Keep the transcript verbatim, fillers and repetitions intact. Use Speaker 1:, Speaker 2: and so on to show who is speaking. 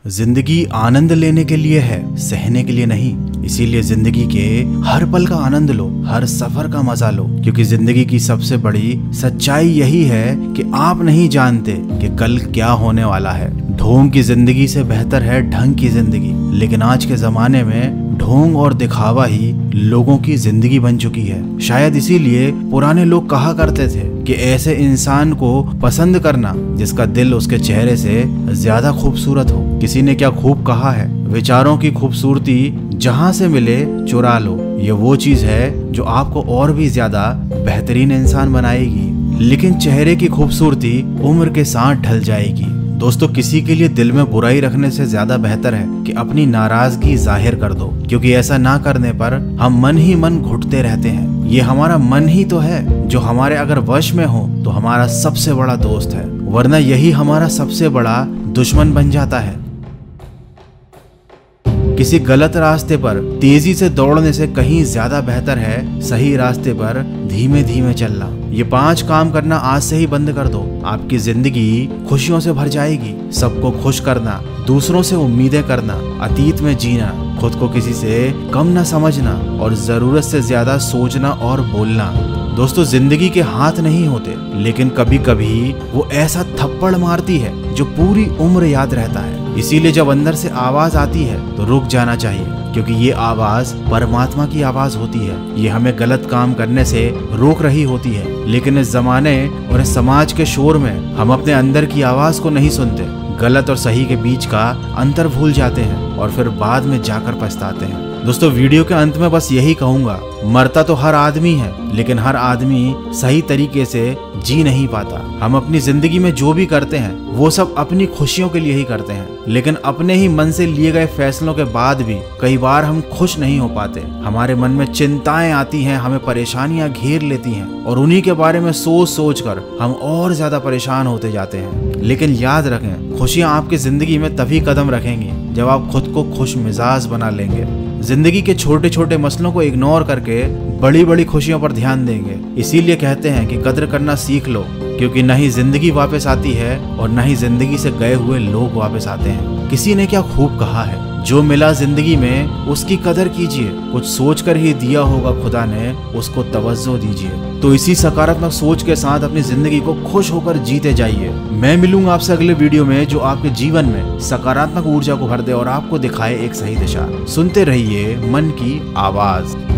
Speaker 1: जिंदगी आनंद लेने के लिए है, सहने के लिए नहीं। इसीलिए जिंदगी के हर पल का आनंद लो, हर सफर का मजा लो, क्योंकि जिंदगी की सबसे बड़ी सच्चाई यही है कि आप नहीं जानते कि कल क्या होने वाला है। ढोंग की जिंदगी से बेहतर है ढंग की जिंदगी, लेकिन आज के जमाने में ढोंग और दिखावा ही लोगों की जिंदगी बन चुकी है। शायद इसीलिए पुराने लोग कहा करते थे कि ऐसे इंसान को पसंद करना जिसका दिल उसके चेहरे से ज्यादा खूबसूरत हो। किसी ने क्या खूब कहा है, विचारों की खूबसूरती जहां से मिले चुरा लो। ये वो चीज है जो आपको और भी ज्यादा बेहतरीन इंसान बनाएगी, लेकिन चेहरे की खूबसूरती उम्र के साथ ढल जाएगी। दोस्तों, किसी के लिए दिल में बुराई रखने से ज्यादा बेहतर है कि अपनी नाराजगी जाहिर कर दो, क्योंकि ऐसा ना करने पर हम मन ही मन घुटते रहते हैं। ये हमारा मन ही तो है जो हमारे अगर वश में हो तो हमारा सबसे बड़ा दोस्त है, वरना यही हमारा सबसे बड़ा दुश्मन बन जाता है। किसी गलत रास्ते पर तेजी से दौड़ने से कहीं ज्यादा बेहतर है सही रास्ते पर धीमे धीमे चलना। ये पांच काम करना आज से ही बंद कर दो, आपकी जिंदगी खुशियों से भर जाएगी। सबको खुश करना, दूसरों से उम्मीदें करना, अतीत में जीना, खुद को किसी से कम न समझना और जरूरत से ज्यादा सोचना और बोलना। दोस्तों, जिंदगी के हाथ नहीं होते, लेकिन कभी कभी वो ऐसा थप्पड़ मारती है जो पूरी उम्र याद रहता है। इसीलिए जब अंदर से आवाज आती है तो रुक जाना चाहिए, क्योंकि ये आवाज परमात्मा की आवाज होती है। ये हमें गलत काम करने से रोक रही होती है, लेकिन इस जमाने और इस समाज के शोर में हम अपने अंदर की आवाज को नहीं सुनते। गलत और सही के बीच का अंतर भूल जाते हैं और फिर बाद में जाकर पछताते हैं। दोस्तों, वीडियो के अंत में बस यही कहूंगा, मरता तो हर आदमी है, लेकिन हर आदमी सही तरीके से जी नहीं पाता। हम अपनी जिंदगी में जो भी करते हैं वो सब अपनी खुशियों के लिए ही करते हैं, लेकिन अपने ही मन से लिए गए फैसलों के बाद भी कई बार हम खुश नहीं हो पाते। हमारे मन में चिंताएं आती हैं, हमें परेशानियां घेर लेती हैं और उन्हीं के बारे में सोच सोच कर हम और ज्यादा परेशान होते जाते हैं। लेकिन याद रखें, खुशियां आपकी जिंदगी में तभी कदम रखेंगी जब आप खुद को खुश मिजाज बना लेंगे। जिंदगी के छोटे छोटे मसलों को इग्नोर करके बड़ी बड़ी खुशियों पर ध्यान देंगे। इसीलिए कहते हैं कि कद्र करना सीख लो, क्योंकि न ही जिंदगी वापस आती है और न ही जिंदगी से गए हुए लोग वापस आते हैं। किसी ने क्या खूब कहा है, जो मिला जिंदगी में उसकी कदर कीजिए, कुछ सोचकर ही दिया होगा खुदा ने, उसको तवज्जो दीजिए। तो इसी सकारात्मक सोच के साथ अपनी जिंदगी को खुश होकर जीते जाइए। मैं मिलूंगा आपसे अगले वीडियो में जो आपके जीवन में सकारात्मक ऊर्जा को भर दे और आपको दिखाए एक सही दिशा। सुनते रहिए मन की आवाज।